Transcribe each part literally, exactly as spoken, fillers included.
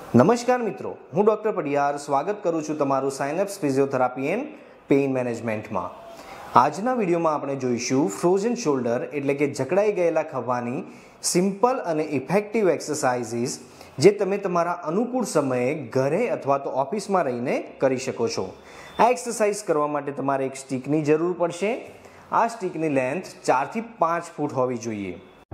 નમસ્કાર મિત્રો, હું ડૉક્ટર પડિયાર સ્વાગત કરું છું તમારું સાયનેપ્સ ફિઝિયોથેરાપી એન્ડ પેઇન મેનેજમેન્ટમાં. આજના વિડીયોમાં આપણે જોઈશું ફ્રોઝન શોલ્ડર એટલે કે જકડાઈ ગયેલા ખભાની સિમ્પલ અને ઇફેક્ટિવ એક્સરસાઇઝીસ જે તમે તમારા અનુકૂળ સમયે ઘરે અથવા તો ઓફિસમાં રહીને કરી શકો છો. આ એક્સરસાઇઝ કરવા માટે તમારે એક સ્ટીકની જરૂર પડશે. આ સ્ટીકની લેન્થ ચારથી પાંચ ફૂટ હોવી જોઈએ.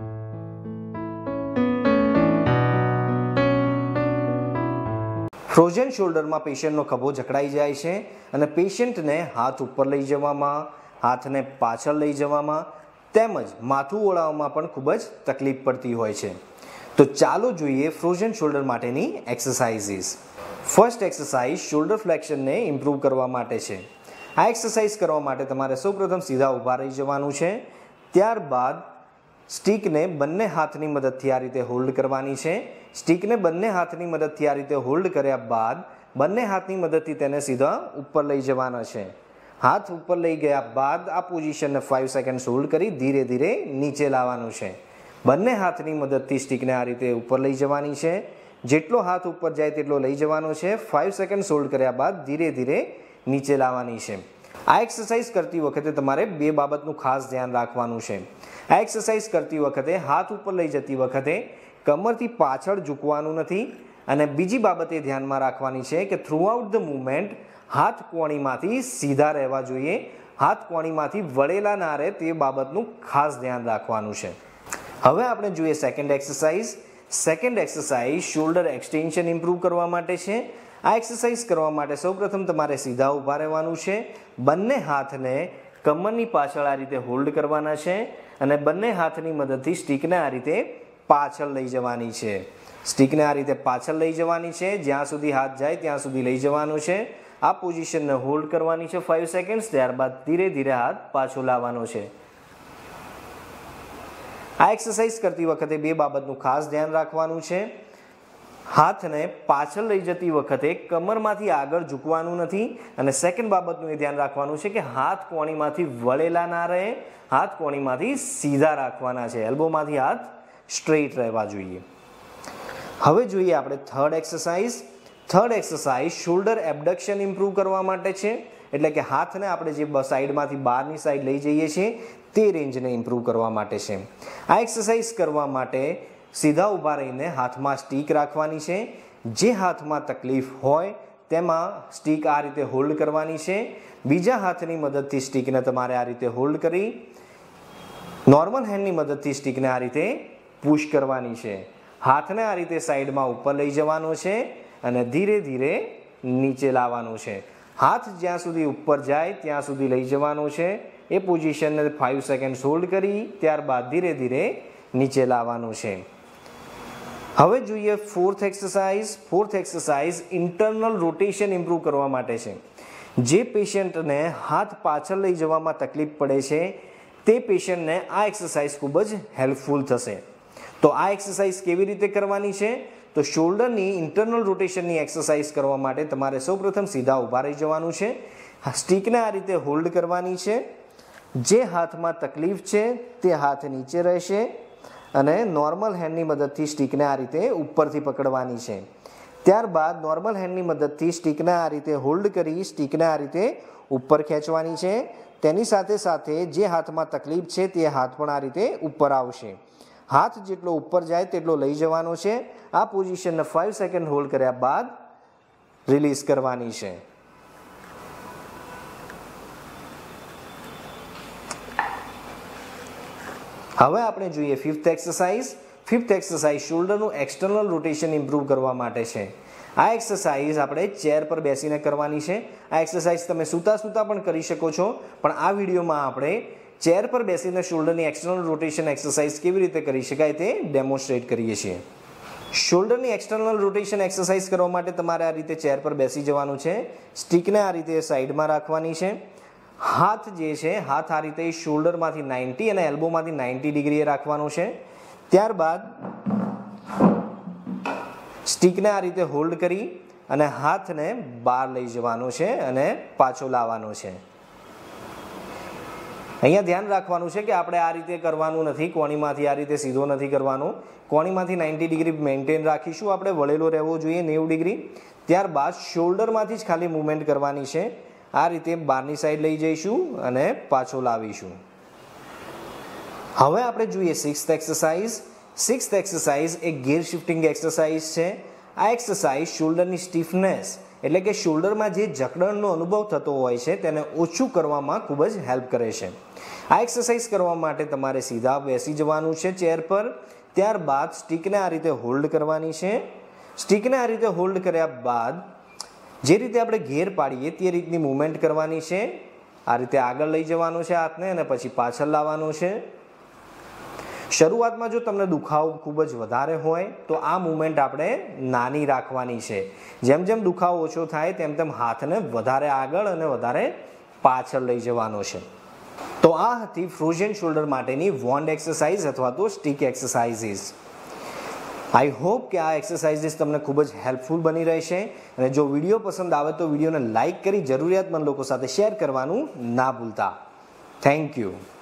ફ્રોઝન શોલ્ડરમાં પેશન્ટનો ખભો જકડાઈ જાય છે અને પેશન્ટને હાથ ઉપર લઈ જવામાં, હાથને પાછળ લઈ જવામાં તેમજ માથું ઓળાવવામાં પણ ખૂબ જ તકલીફ પડતી હોય છે. તો ચાલો જોઈએ ફ્રોઝન શોલ્ડર માટેની એક્સરસાઇઝીસ. ફર્સ્ટ એક્સરસાઇઝ શોલ્ડર ફ્લેક્શનને ઇમ્પ્રૂવ કરવા માટે છે. આ એક્સરસાઇઝ કરવા માટે તમારે સૌપ્રથમ સીધા ઊભા રહી જવાનું છે. ત્યારબાદ સ્ટીકને બંને હાથની મદદથી આ રીતે હોલ્ડ કરવાની છે. સ્ટીકને બંને હાથની મદદથી આ રીતે હોલ્ડ કર્યા બાદ બંને હાથની મદદથી તેને સીધા ઉપર લઈ જવાના છે. હાથ ઉપર લઈ ગયા બાદ આ પોઝિશનને પાંચ સેકન્ડ હોલ્ડ કરી ધીરે ધીરે નીચે લાવવાનું છે. બંને હાથની મદદથી સ્ટીકને આ રીતે ઉપર લઈ જવાની છે. જેટલો હાથ ઉપર જાય તેટલો લઈ જવાનો છે. પાંચ સેકન્ડ હોલ્ડ કર્યા બાદ ધીરે ધીરે નીચે લાવવાની છે. આ એક્સરસાઇઝ કરતી વખતે તમારે બે બાબતનું ખાસ ધ્યાન રાખવાનું છે. આ એક્સરસાઇઝ કરતી વખતે હાથ ઉપર લઈ જતી વખતે કમરથી પાછળ ઝૂકવાનું નથી અને બીજી બાબત એ ધ્યાનમાં રાખવાની છે કે થ્રુઆઉટ ધ મૂવમેન્ટ હાથ કોણીમાંથી સીધા રહેવા જોઈએ. હાથ કોણીમાંથી વળેલા ના રહે તે બાબતનું ખાસ ધ્યાન રાખવાનું છે. હવે આપણે જોઈએ second exercise. Second exercise shoulder extension improve કરવા માટે છે. આ એક્સરસાઇઝ કરવા માટે સૌપ્રથમ તમારે સીધા ઊભા રહેવાનું છે. બંને હાથને કમરની પાછળ આ રીતે હોલ્ડ કરવાના છે અને બંને હાથની મદદથી સ્ટીકને આ રીતે પાછળ લઈ જવાની છે. સ્ટીકને આ રીતે પાછળ લઈ જવાની છે. જ્યાં સુધી હાથ જાય ત્યાં સુધી લઈ જવાનું છે. આ પોઝિશનને હોલ્ડ કરવાની છે પાંચ સેકન્ડ. ત્યારબાદ ધીરે ધીરે હાથ પાછો લાવવાનો છે. આ એક્સરસાઇઝ કરતી વખતે બે બાબતનું ખાસ ધ્યાન રાખવાનું છે. હાથને પાછળ લઈ જતી વખતે કમરમાંથી આગળ ઝૂકવાનું નથી અને સેકન્ડ બાબતનું એ ધ્યાન રાખવાનું છે કે હાથ કોણીમાંથી વળેલા ના રહે. હાથ કોણીમાંથી સીધા રાખવાના છે. એલ્બોમાંથી હાથ સ્ટ્રેટ રહેવા જોઈએ. હવે જોઈએ આપણે third exercise. Third exercise shoulder abduction improve કરવા માટે છે. એટલે કે હાથને આપણે જે સાઈડમાંથી બહારની સાઈડ લઈ જઈએ છીએ તે રેન્જને ઇમ્પ્રૂવ કરવા માટે છે. આ એક્સરસાઇઝ કરવા માટે સીધા ઊભા રહીને હાથમાં સ્ટીક રાખવાની છે. જે હાથમાં તકલીફ હોય તેમાં સ્ટીક આ રીતે હોલ્ડ કરવાની છે. બીજા હાથની મદદથી સ્ટીકને તમારે આ રીતે હોલ્ડ કરી નોર્મલ હેન્ડની મદદથી સ્ટીકને આ રીતે પુશ કરવાની છે. હાથને આ રીતે સાઈડમાં ઉપર લઈ જવાનો છે અને ધીરે ધીરે નીચે લાવવાનું છે. હાથ જ્યાં સુધી ઉપર જાય ત્યાં સુધી લઈ જવાનો છે. એ પોઝિશનને પાંચ સેકન્ડ હોલ્ડ કરી ત્યારબાદ ધીરે ધીરે નીચે લાવવાનું છે. હવે જોઈએ fourth exercise. Fourth exercise internal rotation improve કરવા માટે છે. જે પેશન્ટને હાથ પાછળ લઈ જવામાં તકલીફ પડે છે તે પેશન્ટને આ એક્સરસાઇઝ ખૂબ જ હેલ્પફુલ થશે. તો આ એક્સરસાઇઝ કેવી રીતે કરવાની છે? તો શોલ્ડરની ઇન્ટરનલ રોટેશનની એક્સરસાઇઝ કરવા માટે તમારે સૌપ્રથમ સીધા ઊભા રહી જવાનું છે. સ્ટીકને આ રીતે હોલ્ડ કરવાની છે. જે હાથમાં તકલીફ છે તે હાથ નીચે રહેશે અને નોર્મલ હેન્ડની મદદથી સ્ટીકને આ રીતે ઉપરથી પકડવાની છે. ત્યારબાદ નોર્મલ હેન્ડની મદદથી સ્ટીકને આ રીતે હોલ્ડ કરી સ્ટીકને આ રીતે ઉપર ખેંચવાની છે. તેની સાથે સાથે જે હાથમાં તકલીફ છે તે હાથ પણ આ રીતે ઉપર આવશે. હાથ જેટલો ઉપર જાય તેટલો લઈ જવાનો છે. આ પોઝિશનને પાંચ સેકન્ડ હોલ્ડ કર્યા બાદ રિલીઝ કરવાની છે. હવે આપણે જોઈએ ફિફ્થ એક્સરસાઇઝ. ફિફ્થ એક્સરસાઇઝ શોલ્ડરનું એક્સટર્નલ રોટેશન ઇમ્પ્રૂવ કરવા માટે છે. આ એક્સરસાઇઝ આપણે ચેર પર બેસીને કરવાની છે. આ એક્સરસાઇઝ તમે સૂતા સૂતા પણ કરી શકો છો, પણ આ વિડીયોમાં આપણે ચેર પર બેસીને શોલ્ડરની એક્સટર્નલ રોટેશન એક્સરસાઇઝ કેવી રીતે કરી શકાય તે ડેમોન્સ્ટ્રેટ કરીએ છીએ. શોલ્ડરની એક્સટર્નલ રોટેશન એક્સરસાઇઝ કરવા માટે તમારે આ રીતે ચેર પર બેસી જવાનું છે. સ્ટીકને આ રીતે સાઈડમાં રાખવાની છે. હાથ જે છે હાથ આ રીતે શોલ્ડરમાંથી નાઇન્ટી અને એલ્બોમાંથી નાઇન્ટી ડિગ્રીએ રાખવાનો છે. ત્યારબાદ સ્ટીકને આ રીતે હોલ્ડ કરી અને હાથને બહાર લઈ જવાનો છે અને પાછો લાવવાનો છે. અહીંયા ધ્યાન રાખવાનું છે કે આપણે આ રીતે કરવાનું નથી, કોણીમાંથી આ રીતે સીધો નથી કરવાનો. કોણીમાંથી નાઇન્ટી ડિગ્રી મેન્ટેન રાખીશું, આપણે વળેલો રહેવો જોઈએ નેવું ડિગ્રી. ત્યારબાદ શોલ્ડરમાંથી જ ખાલી મૂવમેન્ટ કરવાની છે. આ રીતે બહારની સાઈડ લઈ જઈશું અને પાછો લાવીશું. હવે આપણે જોઈએ સિક્સ્થ એક્સરસાઇઝ. સિક્સ્થ એક્સરસાઇઝ એ ગિયર શિફ્ટિંગ એક્સરસાઇઝ છે. આ એક્સરસાઇઝ શોલ્ડરની સ્ટીફનેસ એટલે કે શોલ્ડરમાં જે જકડણનો અનુભવ થતો હોય છે તેને ઓછું કરવામાં ખૂબ જ હેલ્પ કરે છે. આ એક્સરસાઇઝ કરવા માટે તમારે સીધા બેસી જવાનું છે ચેર પર. ત્યારબાદ સ્ટીકને આ રીતે હોલ્ડ કરવાની છે. સ્ટીકને આ રીતે હોલ્ડ કર્યા બાદ જે રીતે આપણે ઘેર પાડીએ તે રીતની મૂવમેન્ટ કરવાની છે. આ રીતે આગળ લઈ જવાનું છે હાથને અને પછી પાછળ લાવવાનું છે. શરૂઆતમાં જો તમને દુખાવો ખૂબ જ વધારે હોય તો આ મૂવમેન્ટ આપણે નાની રાખવાની છે. જેમ જેમ દુખાવો ઓછો થાય તેમ તેમ હાથને વધારે આગળ અને વધારે પાછળ લઈ જવાનો છે. તો આ હતી ફ્રોઝન શોલ્ડર માટેની વોન્ડ એક્સરસાઇઝ અથવા તો સ્ટીક એક્સરસાઇઝીસ. આઈ હોપ કે આ એક્સરસાઇઝીસ તમને ખૂબ જ હેલ્પફુલ બની રહેશે. અને જો વિડીયો પસંદ આવે તો વિડીયોને લાઇક કરી જરૂરિયાતમંદ લોકો સાથે શેર કરવાનું ના ભૂલતા. Thank you.